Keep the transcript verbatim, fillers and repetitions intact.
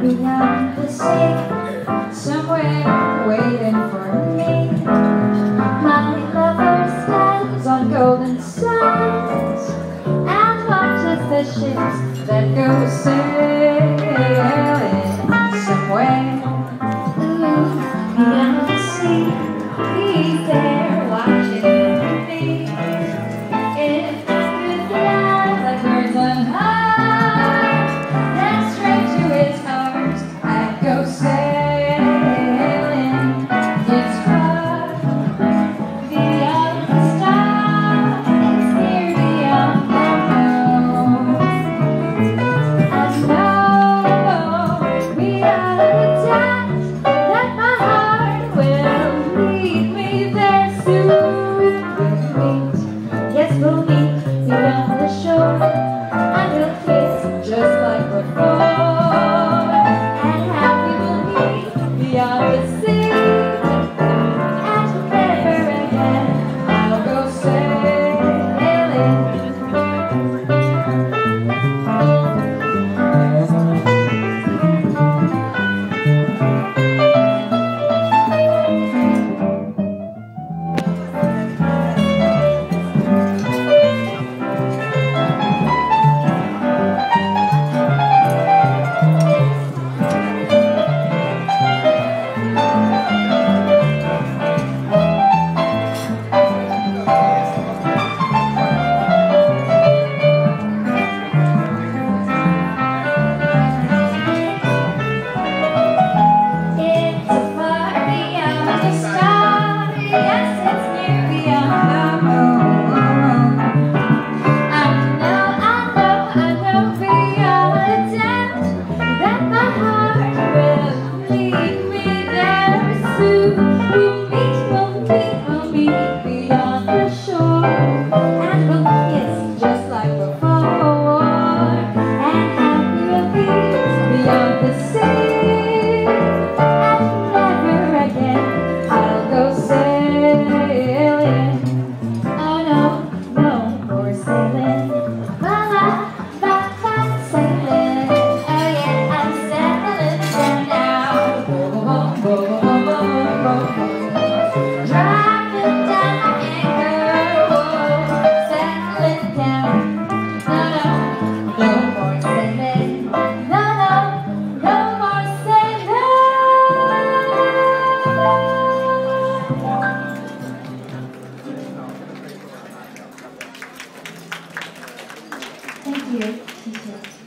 beyond the sea, somewhere waiting for me. My lover stands on golden sands and watches the ships that go sailing somewhere, ooh, beyond the sea. He's there watching me. If I could fly like birds on high, then straight to his arms I'd go sailing. It's far beyond the stars, it's near beyond the moon. I know beyond the doubt that my heart will lead me there soon. We'll meet, yes we'll meet beyond the shore, and we'll kiss just like before, and happy we'll be beyond the sea, and never again I'll go sailing. Thank you, teacher.